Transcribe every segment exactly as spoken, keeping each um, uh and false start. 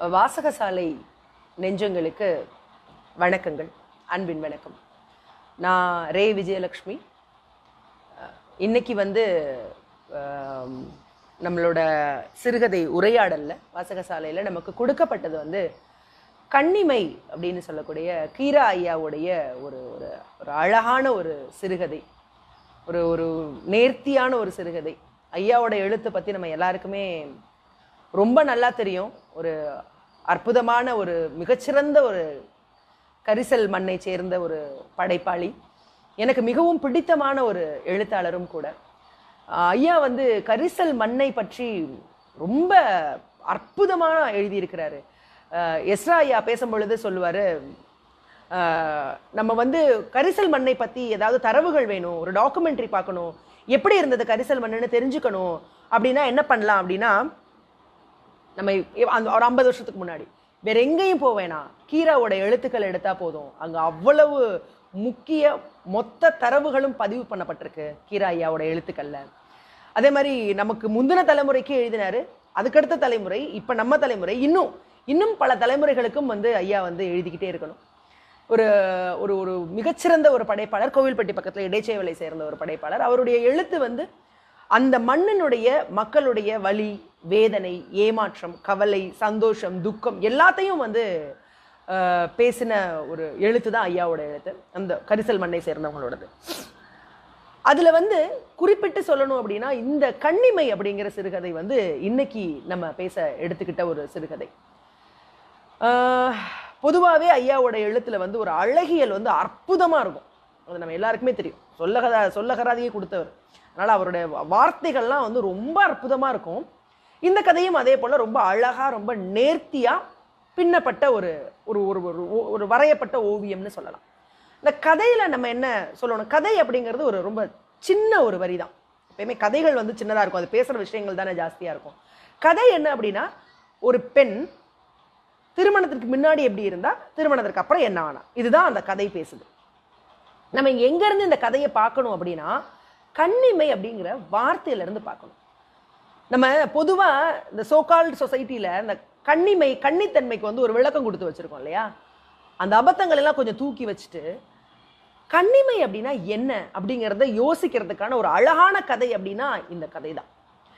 வாசகசாலை நெஞ்சங்களுக்கு வணக்கங்கள், அன்பின் வணக்கம். நான் ரே விஜயலக்ஷ்மி. இன்னைக்கு வந்து நம்மளோட சிறுகதை உரையாடலில் வாசகசாலையில் நமக்கு கொடுக்கப்பட்டது வந்து கண்ணிமை அப்படின்னு சொல்லக்கூடிய கி.ரா ஐயாவுடைய ஒரு ஒரு ஒரு அழகான ஒரு சிறுகதை, ஒரு ஒரு நேர்த்தியான ஒரு சிறுகதை. ஐயாவோட எழுத்தை பற்றி நம்ம எல்லாருக்குமே ரொம்ப நல்லா தெரியும். ஒரு அற்புதமான ஒரு மிகச்சிறந்த ஒரு கரிசல் மண்ணை சேர்ந்த ஒரு படைப்பாளி, எனக்கு மிகவும் பிடித்தமான ஒரு எழுத்தாளரும் கூட. ஐயா வந்து கரிசல் மண்ணை பற்றி ரொம்ப அற்புதமான எழுதியிருக்கிறாரு. எஸ்ரா ஐயா பேசும்பொழுது சொல்லுவார், நம்ம வந்து கரிசல் மண்ணை பற்றி ஏதாவது தரவுகள் வேணும், ஒரு டாக்குமெண்ட்ரி பார்க்கணும், எப்படி இருந்தது கரிசல் மண்ணுன்னு தெரிஞ்சுக்கணும் அப்படின்னா என்ன பண்ணலாம் அப்படின்னா, நம்ம அந்த ஒரு ஐம்பது வருஷத்துக்கு முன்னாடி வேற எங்கேயும் போவேனா, கீராவோட எழுத்துக்கள் எடுத்தா போதும். அங்கே அவ்வளவு முக்கிய மொத்த தரவுகளும் பதிவு பண்ணப்பட்டிருக்கு கி.ரா ஐயாவோட எழுத்துக்கள்ல. அதே மாதிரி நமக்கு முந்தின தலைமுறைக்கு எழுதினாரு, அதுக்கடுத்த தலைமுறை, இப்போ நம்ம தலைமுறை, இன்னும் இன்னும் பல தலைமுறைகளுக்கும் வந்து ஐயா வந்து எழுதிக்கிட்டே இருக்கணும். ஒரு ஒரு ஒரு மிகச்சிறந்த ஒரு படைப்பாளர், கோவில்பட்டி பக்கத்தில் இடைச்சேவலை சேர்ந்த ஒரு படைப்பாளர். அவருடைய எழுத்து வந்து அந்த மண்ணினுடைய மக்களுடைய வலி, வேதனை, ஏமாற்றம், கவலை, சந்தோஷம், துக்கம் எல்லாத்தையும் வந்து பேசின ஒரு எழுத்து தான் ஐயாவோட எழுத்து, அந்த கரிசல் மண்ணை சேர்ந்தவங்களோடது. அதில் வந்து குறிப்பிட்டு சொல்லணும் அப்படின்னா, இந்த கண்ணிமை அப்படிங்கிற சிறுகதை வந்து இன்னைக்கு நம்ம பேச எடுத்துக்கிட்ட ஒரு சிறுகதை. பொதுவாகவே ஐயாவோட எழுத்துல வந்து ஒரு அழகியல் வந்து அற்புதமாக இருக்கும். அது நம்ம எல்லாருக்குமே தெரியும். சொல்லகதா சொல்லகராதியே கொடுத்தவர். அதனால் அவருடைய வார்த்தைகள்லாம் வந்து ரொம்ப அற்புதமாக இருக்கும். இந்த கதையும் அதே போல் ரொம்ப அழகாக, ரொம்ப நேர்த்தியாக பின்னப்பட்ட ஒரு ஒரு ஒரு வரையப்பட்ட ஓவியம்னு சொல்லலாம். இந்த கதையில் நம்ம என்ன சொல்லணும், கதை அப்படிங்கிறது ஒரு ரொம்ப சின்ன ஒரு வரி தான். எப்பயுமே கதைகள் வந்து சின்னதாக இருக்கும், அது பேசுகிற விஷயங்கள் தானே ஜாஸ்தியாக இருக்கும். கதை என்ன அப்படின்னா, ஒரு பெண் திருமணத்திற்கு முன்னாடி எப்படி இருந்தால் திருமணத்திற்கு அப்புறம் என்ன ஆனா, இதுதான் அந்த கதை பேசுது. நம்ம எங்கேருந்து இந்த கதையை பார்க்கணும் அப்படின்னா, கண்ணிமை அப்படிங்கிற வார்த்தையிலேருந்து பார்க்கணும். நம்ம பொதுவாக இந்த சோகால்டு சொசைட்டியில் இந்த கண்ணிமை கன்னித்தன்மைக்கு வந்து ஒரு விளக்கம் கொடுத்து வச்சுருக்கோம் இல்லையா. அந்த அபத்தங்கள் எல்லாம் கொஞ்சம் தூக்கி வச்சுட்டு கண்ணிமை அப்படின்னா என்ன அப்படிங்கிறத யோசிக்கிறதுக்கான ஒரு அழகான கதை அப்படின்னா இந்த கதை தான்.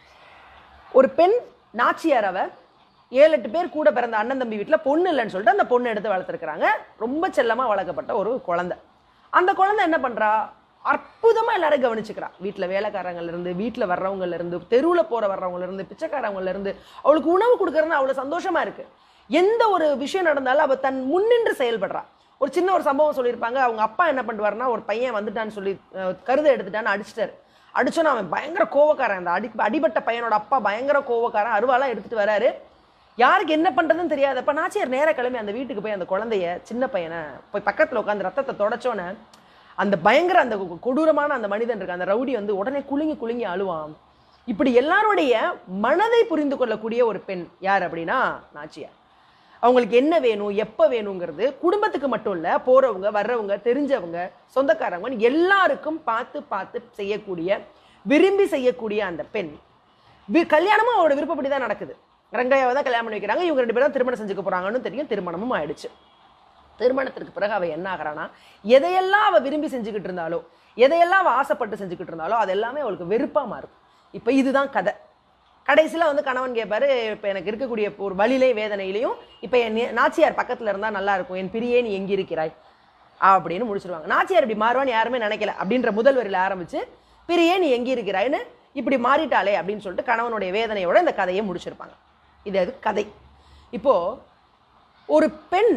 ஒரு பெண் நாச்சியார், அவ ஏழு எட்டு பேர் கூட பிறந்த அண்ணன் தம்பி வீட்டில் பொண்ணு இல்லைன்னு சொல்லிட்டு அந்த பொண்ணு எடுத்து வளர்த்துருக்குறாங்க. ரொம்ப செல்லமாக வளர்க்கப்பட்ட ஒரு குழந்தை. அந்த குழந்தை என்ன பண்ணுறா, அற்புதமாக எல்லாரும் கவனிச்சுக்கிறா. வீட்டில் வேலைக்காரங்கள்லேருந்து, வீட்டில் வர்றவங்கலேருந்து, தெருவில் போகிற வர்றவங்கலேருந்து, பிச்சைக்காரவங்கலேருந்து அவளுக்கு உணவு கொடுக்குறதுன்னு அவ்வளோ சந்தோஷமாக இருக்குது. எந்த ஒரு விஷயம் நடந்தாலும் அவள் தன் முன்னின்று செயல்படுறா. ஒரு சின்ன ஒரு சம்பவம் சொல்லியிருப்பாங்க. அவங்க அப்பா என்ன பண்ணுவார்னா, ஒரு பையன் வந்துட்டான்னு சொல்லி கருதை எடுத்துட்டான்னு அடிச்சிட்டாரு. அடிச்சோன்னா அவன் பயங்கர கோவக்காரன். அந்த அடி அடிபட்ட பையனோட அப்பா பயங்கர கோவக்காரன். அருவாலாம் எடுத்துகிட்டு வராரு. யாருக்கு என்ன பண்ணுறதுன்னு தெரியாதப்ப நாச்சியார் நேர கிளம்பி அந்த வீட்டுக்கு போய் அந்த குழந்தைய, சின்ன பையனை போய் பக்கத்தில் உட்காந்து ரத்தத்தை தொடச்சோன்னே அந்த பயங்கர அந்த கொடூரமான அந்த மனிதன் இருக்கு, அந்த ரவுடி வந்து உடனே குலுங்கி குலுங்கி அழுவான். இப்படி எல்லாருடைய மனதை புரிந்து கொள்ளக்கூடிய ஒரு பெண் யார் அப்படின்னா நாச்சியார். அவங்களுக்கு என்ன வேணும், எப்போ வேணுங்கிறது குடும்பத்துக்கு மட்டும் இல்லை, போகிறவங்க வர்றவங்க, தெரிஞ்சவங்க, சொந்தக்காரவங்க எல்லாருக்கும் பார்த்து பார்த்து செய்யக்கூடிய, விரும்பி செய்யக்கூடிய அந்த பெண் கல்யாணமும் அவரோட விருப்பப்படி தான் நடக்குது. ரங்கையாவை தான் கல்யாணம் பண்ணி வைக்கிறாங்க. இவங்க ரெண்டு பேரும் தான் திருமணம் செஞ்சுக்க போகிறாங்கன்னு தெரியும். திருமணமும் ஆயிடுச்சு. திருமணத்திற்கு பிறகு அவள் என்ன ஆகிறானா, எதையெல்லாம் அவள் விரும்பி செஞ்சுக்கிட்டு இருந்தாலோ, எதையெல்லாம் அவள் ஆசைப்பட்டு செஞ்சுக்கிட்டு இருந்தாலோ அது எல்லாமே அவளுக்கு வெறுப்பாக மாறும். இப்போ இதுதான் கதை. கடைசியில் வந்து கணவன் கேட்பாரு, இப்போ எனக்கு இருக்கக்கூடிய ஒரு வலியிலையும் வேதனையிலையும் இப்போ என் நாச்சியார் பக்கத்தில் இருந்தால் நல்லா இருக்கும், என் பிரியே நீ எங்கே இருக்கிறாய் அப்படின்னு முடிச்சிருவாங்க. நாச்சியார் இப்படி மாறுவான்னு யாருமே நினைக்கல அப்படின்ற முதல் வரியில் ஆரம்பித்து பிரியே நீ எங்கே இருக்கிறாய்ன்னு இப்படி மாறிட்டாளே அப்படின்னு சொல்லிட்டு கணவனுடைய வேதனையோட இந்த கதையை முடிச்சிருப்பாங்க. இது அது கதை. இப்போது ஒரு பெண்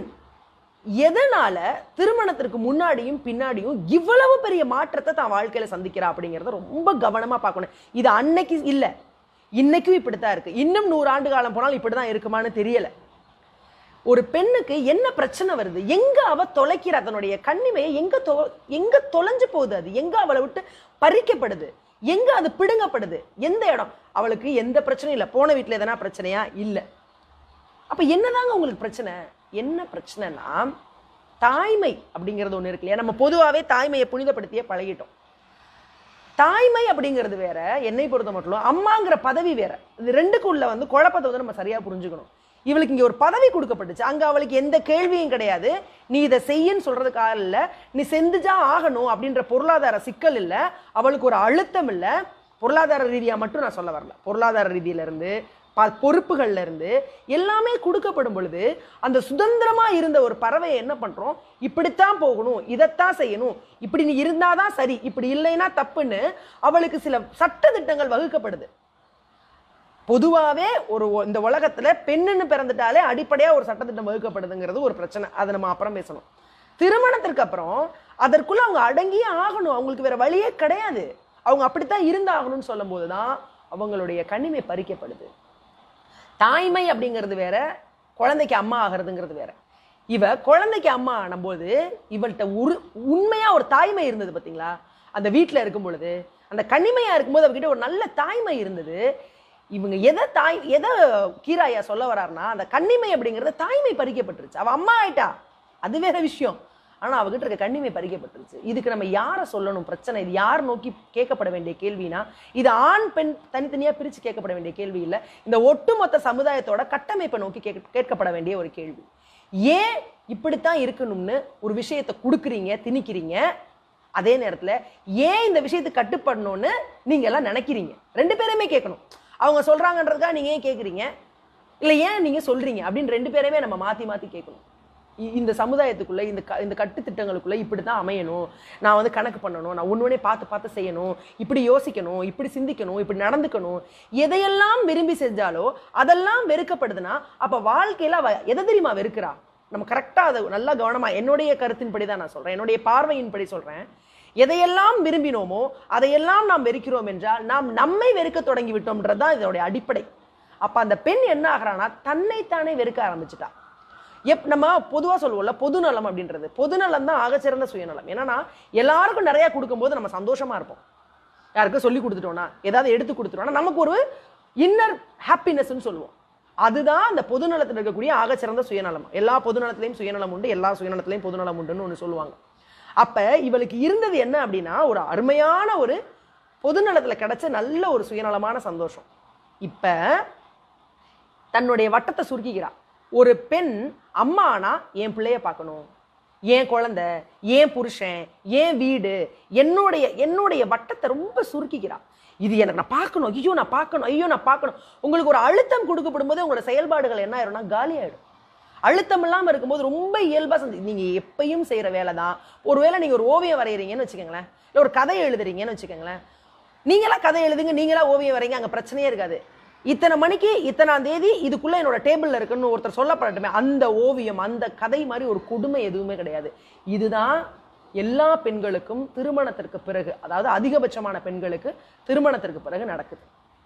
எதனால திருமணத்திற்கு முன்னாடியும் பின்னாடியும் இவ்வளவு பெரிய மாற்றத்தை தான் வாழ்க்கையில சந்திக்கிறா அப்படிங்கிறத ரொம்ப கவனமா பார்க்கணும். இது அன்னைக்கு இல்லை, இன்னைக்கும் இப்படித்தான் இருக்கு. இன்னும் நூறு ஆண்டு காலம் போனாலும் இப்படிதான் இருக்குமான்னு தெரியல. ஒரு பெண்ணுக்கு என்ன பிரச்சனை வருது, எங்க அவ தொலைக்கிறா தன்னுடைய கண்ணிமையை, எங்க தொ எங்க தொலைஞ்சு போகுது, அது எங்க அவளை விட்டு பறிக்கப்படுது, எங்க அது பிடுங்கப்படுது, எந்த இடம், அவளுக்கு எந்த பிரச்சனையும் இல்லை. போன வீட்டில் எதனா பிரச்சனையா இல்லை. அப்ப என்னதாங்க உங்களுக்கு பிரச்சனை? என்ன பிரச்சனைனா, தாய்மை அப்படிங்கிறது ஒன்று இருக்கு இல்லையா. நம்ம பொதுவாகவே தாய்மையை புனிதப்படுத்தியே பழகிட்டோம். தாய்மை அப்படிங்கிறது வேற, என்னை பொறுத்த மட்டும் அம்மாங்கிற பதவி வேற. இது ரெண்டுக்கு உள்ள வந்து குழப்பத்தை வந்து நம்ம சரியா புரிஞ்சுக்கணும். இவளுக்கு இங்க ஒரு பதவி கொடுக்கப்பட்டுச்சு. அங்க அவளுக்கு எந்த கேள்வியும் கிடையாது. நீ இதை செய்யன்னு சொல்றதுக்காக இல்ல, நீ செஞ்சுதான் ஆகணும் அப்படின்ற பொருளாதார சிக்கல் இல்ல, அவளுக்கு ஒரு அழுத்தம் இல்ல. பொருளாதார ரீதியா மட்டும் நான் சொல்ல வரல, பொருளாதார ரீதியில இருந்து பொறுப்புகள்ல இருந்து எல்லாமே கொடுக்கப்படும் பொழுது அந்த சுதந்திரமா இருந்த ஒரு பறவையை என்ன பண்றோம், இப்படித்தான் போகணும், இதைத்தான் செய்யணும், இப்படி நீ இருந்தாதான் சரி, இப்படி இல்லைன்னா தப்புன்னு அவளுக்கு சில சட்ட திட்டங்கள் வகுக்கப்படுது. பொதுவாகவே ஒரு இந்த உலகத்துல பெண்ணுன்னு பிறந்துட்டாலே அடிப்படையா ஒரு சட்டத்திட்டம் வகுக்கப்படுதுங்கிறது ஒரு பிரச்சனை. அதை நம்ம அப்புறம் பேசணும். திருமணத்திற்கு அப்புறம் அதற்குள்ள அவங்க அடங்கியே ஆகணும், அவங்களுக்கு வேற வழியே கிடையாது. அவங்க அப்படித்தான் இருந்தாகணும்னு சொல்லும் போதுதான் அவங்களுடைய கனிமை பறிக்கப்படுது. தாய்மை அப்படிங்கிறது வேற, குழந்தைக்கு அம்மா ஆகிறதுங்கிறது வேற. இவ குழந்தைக்கு அம்மா ஆனும்போது இவள்கிட்ட உரு உண்மையா ஒரு தாய்மை இருந்தது பார்த்தீங்களா? அந்த வீட்டில் இருக்கும் பொழுது அந்த கனிமையா இருக்கும்போது அவகிட்ட ஒரு நல்ல தாய்மை இருந்தது. இவங்க எதை தாய் எதை கீராயா சொல்ல வர்றாருன்னா, அந்த கன்னிமை அப்படிங்கிறது தாய்மை பறிக்கப்பட்டுருச்சு. அவ அம்மா ஆயிட்டா, அது வேற விஷயம். ஆனா அவகிட்ட இருக்க கண்ணிமை பறிக்கப்பட்டுருச்சு. இதுக்கு நம்ம யாரை சொல்லணும்? பிரச்சனை இது யார் நோக்கி கேட்கப்பட வேண்டிய கேள்வினா, இது ஆண் பெண் தனித்தனியா பிரிச்சு கேட்கப்பட வேண்டிய கேள்வி இல்லை, இந்த ஒட்டுமொத்த சமுதாயத்தோட கட்டமைப்பை நோக்கி கேட்கப்பட வேண்டிய ஒரு கேள்வி. ஏன் இப்படித்தான் இருக்கணும்னு ஒரு விஷயத்தை கொடுக்குறீங்க, திணிக்கிறீங்க, அதே நேரத்துல ஏன் இந்த விஷயத்துக்கு கட்டுப்படணும்னு நீங்க எல்லாம் நினைக்கிறீங்க? ரெண்டு பேருமே கேட்கணும். அவங்க சொல்றாங்கன்றதுக்காக நீங்க ஏன் கேட்குறீங்க, இல்லை ஏன் நீங்க சொல்றீங்க அப்படின்னு ரெண்டு பேருமே நம்ம மாத்தி மாத்தி கேட்கணும். இந்த சமுதாயத்துக்குள்ள இந்த இந்த கட்டு திட்டங்களுக்குள்ள இப்படிதான் அமையணும், நான் வந்து கணக்கு பண்ணணும், நான் ஒன்னொன்னே பார்த்து பார்த்து செய்யணும், இப்படி யோசிக்கணும், இப்படி சிந்திக்கணும், இப்படி நடந்துக்கணும். எதையெல்லாம் விரும்பி செஞ்சாலோ அதெல்லாம் வெறுக்கப்படுதுன்னா அப்ப வாழ்க்கையில அவ எதை தெரியுமா வெறுக்கிறா? நம்ம கரெக்டா அதை நல்லா கவனமா, என்னுடைய கருத்தின்படி தான் நான் சொல்றேன், என்னுடைய பார்வையின்படி சொல்றேன். எதையெல்லாம் விரும்பினோமோ அதையெல்லாம் நாம் வெறுக்கிறோம் என்றால் நாம் நம்மை வெறுக்க தொடங்கி விட்டோம்ன்றதுதான் இதனுடைய அடிப்படை. அப்ப அந்த பெண் என்ன ஆகிறான்னா தன்னைத்தானே வெறுக்க ஆரம்பிச்சுட்டா. எப் நம்ம பொதுவாக சொல்லுவோம்ல பொதுநலம் அப்படின்றது, பொதுநலம் தான் ஆகச்சிறந்த சுயநலம். ஏன்னா எல்லாருக்கும் நிறைய கொடுக்கும்போது நம்ம சந்தோஷமா இருப்போம். யாருக்கும் சொல்லி கொடுத்துட்டோம்னா, ஏதாவது எடுத்து கொடுத்துட்டோம்னா நமக்கு ஒரு இன்னர் ஹாப்பினஸ்ன்னு சொல்லுவோம். அதுதான் அந்த பொதுநலத்தில் இருக்கக்கூடிய ஆகச்சிறந்த சுயநலம். எல்லா பொதுநலத்திலையும் சுயநலம் உண்டு, எல்லா சுயநலத்திலையும் பொதுநலம் உண்டுன்னு ஒன்று சொல்லுவாங்க. அப்ப இவளுக்கு இருந்தது என்ன அப்படின்னா, ஒரு அருமையான ஒரு பொதுநலத்துல கிடைச்ச நல்ல ஒரு சுயநலமான சந்தோஷம். இப்ப தன்னுடைய வட்டத்தை சுருக்கிக்கிறா. ஒரு பெண் அம்மானா என் பிள்ளைய பார்க்கணும், என் குழந்தை, என் புருஷன், என் வீடு, என்னுடைய என்னுடைய வட்டத்தை ரொம்ப சுருக்கிக்கிறா. இது எனக்கு நான் பார்க்கணும், ஐயோ நான் பார்க்கணும், ஐயோ நான் பார்க்கணும். உங்களுக்கு ஒரு அழுத்தம் கொடுக்கப்படும் போது உங்களோட செயல்பாடுகள் என்ன ஆயிடும்னா காலி ஆயிடும். அழுத்தம் இல்லாமல் இருக்கும்போது ரொம்ப இயல்பா செஞ்சு நீங்க எப்பயும் செய்யற வேலை தான். ஒருவேளை நீங்க ஒரு ஓவியம் வரைகிறீங்கன்னு வச்சுக்கோங்களேன், இல்லை ஒரு கதை எழுதுறீங்கன்னு வச்சுக்கோங்களேன், நீங்களா கதை எழுதுங்க, நீங்களா ஓவியம் வரைங்க, அங்க பிரச்சனையே இருக்காது. இத்தனை மணிக்கு இத்தனாம் தேதி இதுக்குள்ள என்னோட டேபிள்ல இருக்குன்னு ஒருத்தர் சொல்லப்படட்டுமே, அந்த ஓவியம் அந்த கதை மாதிரி ஒரு கொடுமை எதுவுமே கிடையாது. இதுதான் எல்லா பெண்களுக்கும் திருமணத்திற்கு பிறகு, அதாவது அதிகபட்சமான பெண்களுக்கு திருமணத்திற்கு பிறகு நடக்குது.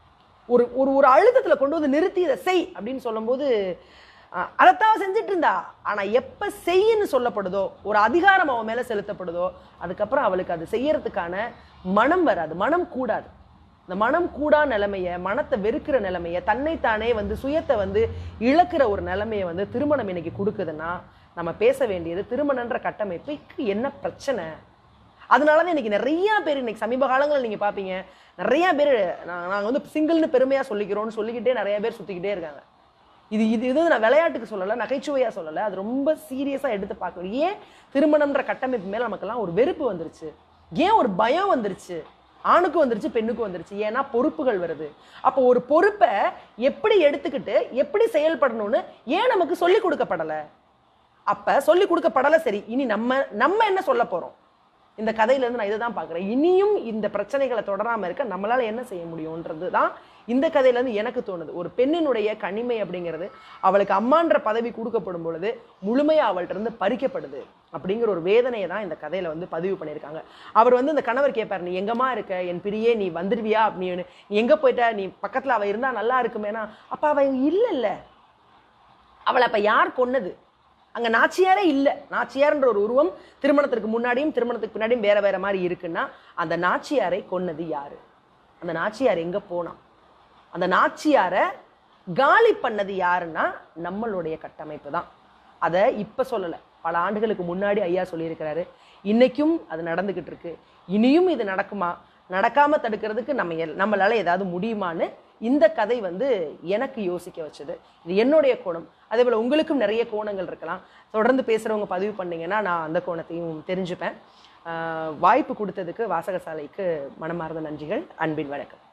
ஒரு ஒரு ஒரு அழுத்தத்துல கொண்டு வந்து நிறுத்தி இதை செய் அப்படின்னு சொல்லும் போது அதைத்தான் செஞ்சுட்டு இருந்தா. ஆனா எப்ப செய்யன்னு சொல்லப்படுதோ, ஒரு அதிகாரம் அவன் மேல செலுத்தப்படுதோ, அதுக்கப்புறம் அவளுக்கு அது செய்யறதுக்கான மனம் வராது, மனம் கூடாது. இந்த மனம் கூடா நிலைமைய, மனத்தை வெறுக்கிற நிலைமைய, தன்னைத்தானே வந்து சுயத்தை வந்து இழக்கிற ஒரு நிலைமையை வந்து திருமணம் இன்னைக்கு கொடுக்குதுன்னா நம்ம பேச வேண்டியது திருமணன்ற கட்டமைப்புக்கு என்ன பிரச்சனை. அதனாலதான் இன்னைக்கு நிறைய பேர், இன்னைக்கு சமீப காலங்களில் நீங்க பாப்பீங்க, நிறைய பேர் நாங்க வந்து சிங்கிள்னு பெருமையா சொல்லிக்கிறோம்னு சொல்லிக்கிட்டே நிறைய பேர் சுத்திக்கிட்டே இருக்காங்க. இது இது இது நான் விளையாட்டுக்கு சொல்லலை, நகைச்சுவையா சொல்லலை, அது ரொம்ப சீரியஸா எடுத்து பார்க்கணும். ஏன் திருமணம்ன்ற கட்டமைப்பு மேல நமக்கெல்லாம் ஒரு வெறுப்பு வந்துருச்சு, ஏன் ஒரு பயம் வந்துருச்சு? ஆணுக்கும் வந்துருச்சு, பெண்ணுக்கும் வந்துருச்சு. ஏன்னா பொறுப்புகள் வருது. அப்போ ஒரு பொறுப்பை எப்படி எடுத்துக்கிட்டு எப்படி செயல்படணும்னு ஏன் நமக்கு சொல்லிக் கொடுக்கப்படலை? அப்ப சொல்லிக் கொடுக்கப்படலை. சரி, இனி நம்ம நம்ம என்ன சொல்ல போறோம்? இந்த கதையில இருந்து நான் இதை தான் பார்க்குறேன். இனியும் இந்த பிரச்சனைகளை தொடராம இருக்க நம்மளால என்ன செய்ய முடியும்ன்றது தான் இந்த கதையில இருந்து எனக்கு தோணுது. ஒரு பெண்ணினுடைய கனிமை அப்படிங்கிறது அவளுக்கு அம்மான்ற பதவி கொடுக்கப்படும் பொழுது முழுமையா அவள்கிட்ட இருந்து பறிக்கப்படுது அப்படிங்கிற ஒரு வேதனையை தான் இந்த கதையில வந்து பதிவு பண்ணியிருக்காங்க. அவர் வந்து இந்த கணவர் கேட்பார், நீ எங்கம்மா இருக்க, என் பிரியே, நீ வந்துடுவியா அப்படின்னு, நீ எங்க போயிட்ட, நீ பக்கத்துல அவ இருந்தா நல்லா இருக்குமேனா. அப்ப அவ இல்ல இல்ல அவளை அப்ப யார் கொன்னது? அங்க நாச்சியாரே இல்ல. நாச்சியார்ன்ற ஒரு உருவம் திருமணத்திற்கு முன்னாடியும் திருமணத்துக்கு பின்னாடியும் வேற வேற மாதிரி இருக்குன்னா அந்த நாச்சியாரை கொன்னது யாரு? அந்த நாச்சியார் எங்க போனா? அந்த நாச்சியாரை காலி பண்ணது யாருன்னா நம்மளுடைய கட்டமைப்பு தான். அதை இப்ப சொல்லல, பல ஆண்டுகளுக்கு முன்னாடி ஐயா சொல்லியிருக்கிறாரு. இன்னைக்கும் அது நடந்துகிட்டு இருக்கு. இனியும் இது நடக்குமா, நடக்காம தடுக்கிறதுக்கு நம்ம நம்மளால ஏதாவது முடியுமான்னு இந்த கதை வந்து எனக்கு யோசிக்க வச்சது. இது என்னுடைய கோணம். அதே போல் உங்களுக்கும் நிறைய கோணங்கள் இருக்கலாம். தொடர்ந்து பேசுகிறவங்க பதிவு பண்ணிங்கன்னா நான் அந்த கோணத்தையும் தெரிஞ்சுப்பேன். வாய்ப்பு கொடுத்ததுக்கு வாசகசாலைக்கு மனமார்ந்த நன்றிகள். அன்பின் வணக்கம்.